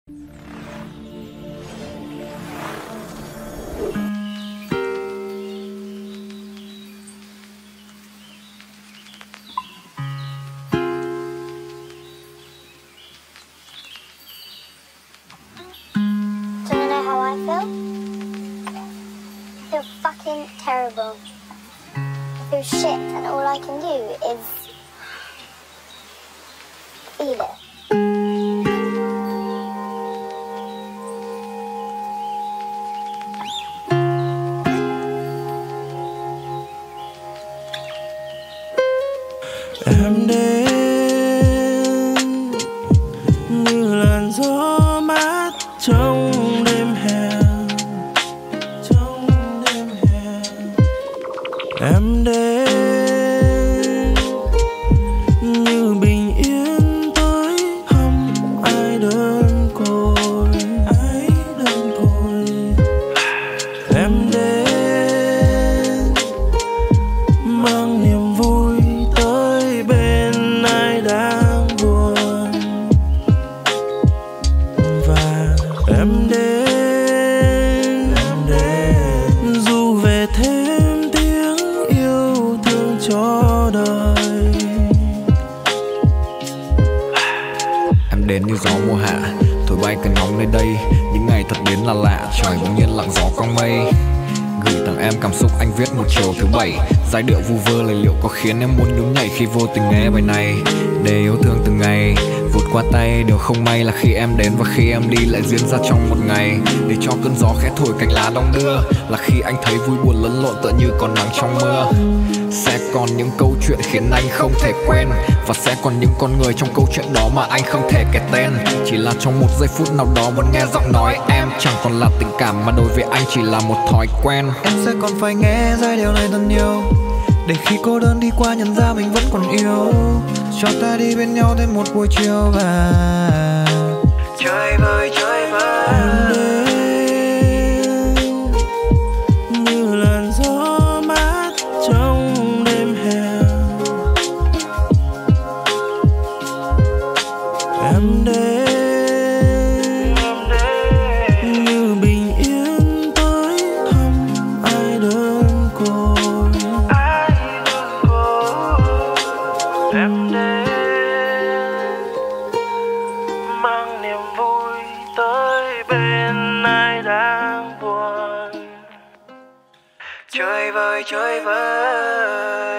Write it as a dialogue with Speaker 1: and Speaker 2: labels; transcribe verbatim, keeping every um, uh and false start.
Speaker 1: Terrible. I feel shit and all I can do is feel it.
Speaker 2: Em đến như làn gió mát trong đêm hè. Em đến như bình yên tới hăm ai đơn côi, ai đơn côi. Em đến mang niềm vui tới bên ai đang buồn. Và em đến, em đến dù về thêm cho đời.
Speaker 3: Em đến như gió mùa hạ, thổi bay cơn nóng nơi đây. Những ngày thật đến là lạ, trời bỗng nhiên lặng gió quang mây. Gửi tặng em cảm xúc anh viết một chiều thứ bảy. Giai điệu vu vơ lời liệu có khiến em muốn nhún nhảy khi vô tình nghe bài này. Để yêu thương từng ngày vụt qua tay, điều không may là khi em đến và khi em đi lại diễn ra trong một ngày. Để cho cơn gió khẽ thổi cành lá đong đưa, là khi anh thấy vui buồn lẫn lộn tựa như còn nắng trong mưa. Sẽ còn những câu chuyện khiến anh không thể quên, và sẽ còn những con người trong câu chuyện đó mà anh không thể kể tên. Chỉ là trong một giây phút nào đó muốn nghe giọng nói em, chẳng còn là tình cảm mà đối với anh chỉ là một thói quen.
Speaker 2: Em sẽ còn phải nghe giai điệu này thật nhiều, để khi cô đơn đi qua nhận ra mình vẫn còn yêu. Cho ta đi bên nhau thêm một buổi chiều và chơi vơi chơi vơi. Em đến như làn gió mát trong đêm hè. Em đến như bình yên tới thăm ai đơn côi. Em đến mang niềm vui tới bên ai đang buồn. Chơi vơi chơi vơi.